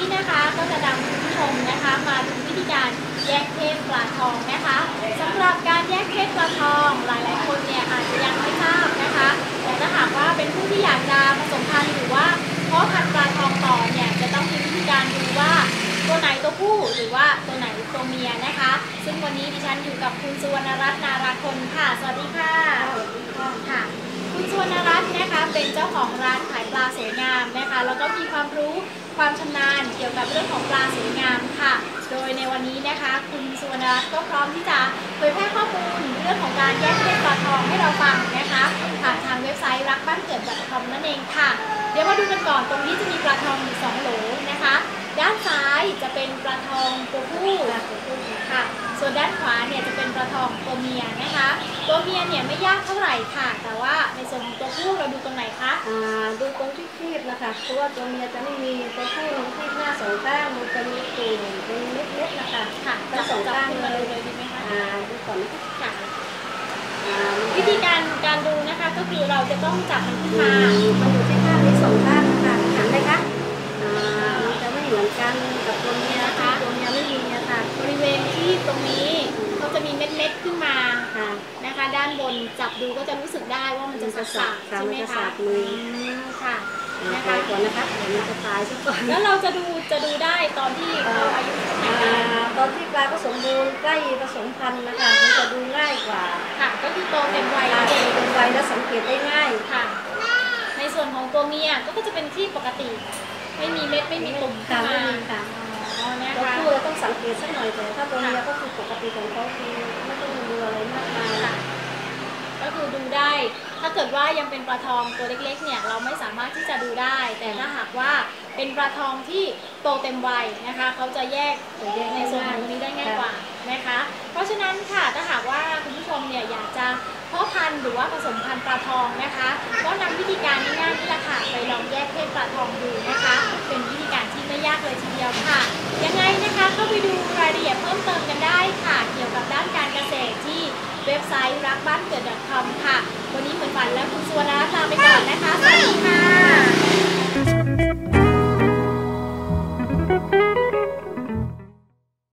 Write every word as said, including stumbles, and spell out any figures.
นะคะก็จะนำคุณผู้ชมนะคะมาดูวิธีการแยกเพศปลาทองนะคะสำหรับการแยกเพศปลาทองหลายๆคนเนี่ยอาจจะยังไม่ทราบนะคะแต่ถ้าหากว่าเป็นผู้ที่อยากจะผสมพันธุ์หรือว่าเพาะพันธุ์ปลาทองต่อเนี่ยจะต้องมีวิธีการดูว่าตัวไหนตัวผู้หรือว่าตัวไหนตัวเมียนะคะซึ่งวันนี้ดิฉันอยู่กับคุณสุวรรณรัตน์นาราคนค่ะสวัสดีค่ะค่ะคุณสุวรรณรัตน์นะคะเป็นเจ้าของร้านขายปลาสวยงามนะคะแล้วก็มีความรู้ความชำนาญเกี่ยวกับเรื่องของปลาสวยงามค่ะโดยในวันนี้นะคะคุณสุวรรณรัตน์ก็พร้อมที่จะเผยแพร่ข้อมูลเรื่องของการแยกเพศปลาทองให้เราฟังนะคะผ่านทางเว็บไซต์รักบ้านเกิด .com นั่นเองค่ะเดี๋ยวมาดูกันก่อนตรงนี้จะมีปลาทองอยู่สองโหลนะคะด้านซ้ายจะเป็นปลาทองตัวผู้ค่ะส่วนด้านขวาเนี่ยจะเป็นปลาทองตัวเมียนะคะตัวเมียเนี่ยไม่ยากเท่าไหร่ค่ะแต่ว่าในส่วนของตัวผู้เราดูตรงไหนคะอ่าดูตรงที่ครีบนะคะเพราะว่าตัวเมียจะไม่มีตัวผู้ครีบหน้าสองข้างมันจะมีตุ่มเป็นเม็ดๆนะคะค่ะทั้งสองข้างเลยเลยดีไหมคะอ่าดูก่อนค่ะวิธีการการดูนะคะก็คือเราจะต้องจับมันขึ้นมามันอยู่ที่ข้างนี้สองข้างนะคะเห็นไหมคะอ่ามันจะไม่เหมือนกันกับตัวเมียนะคะตัวเมียไม่มีนะคะบริเวณที่ตรงนี้เขาจะมีเม็ดๆขึ้นมานะคะด้านบนจับดูก็จะรู้สึกได้ว่ามันจะสาดใช่ไหมคะมือค่ะนะคะก่อนนะคะเดี๋ยวมันจะตายซะก่อนแล้วเราจะดูจะดูได้ตอนที่เขาอายุเท่าไหร่ตอนที่ปลาผสมบูรณ์ใกล้ผสมพันธุ์นะคะมันจะดูง่ายกว่าค่ะก็คือโตเต็มวัยโตเต็มวัยแล้วสังเกตได้ง่ายค่ะในส่วนของตัวเมียก็จะเป็นที่ปกติไม่มีเม็ดไม่มีตุ่มขึ้นมาค่ะตัวผู้เราต้องสังเกตสักหน่อยแต่ถ้าตัวเมียก็คือปกติของเขาคือไม่ต้องดูอะไรมากมายก็คือดูได้ถ้าเกิดว่ายังเป็นปลาทองตัวเล็กๆเนี่ยเราไม่สามารถที่จะดูได้แต่ถ้าหากว่าเป็นปลาทองที่โตเต็มวัยนะคะเขาจะแยกในส่วนตรงนี้ได้ง่ายกว่านะคะเพราะฉะนั้นค่ะถ้าหากว่าคุณผู้ชมเนี่ยอยากจะเพาะพันธุ์หรือว่าผสมพันธุ์ปลาทองนะคะก็นำวิธีการง่ายๆนี่แหละค่ะไปลองแยกเพศปลาทองดูนะคะเป็นวิธีการที่ไม่ยากเลยทีเดียวค่ะยังไงนะคะเข้าไปดูรายละเอียดเพิ่มเติมกันได้ค่ะเกี่ยวกับด้านการเกษตรที่เว็บไซต์รักบ้านเกิด .com ค่ะวันนี้เหมือนฝันและคุณสุวรรณรัตน์ลาไปก่อนนะคะสวัสดีค่ะ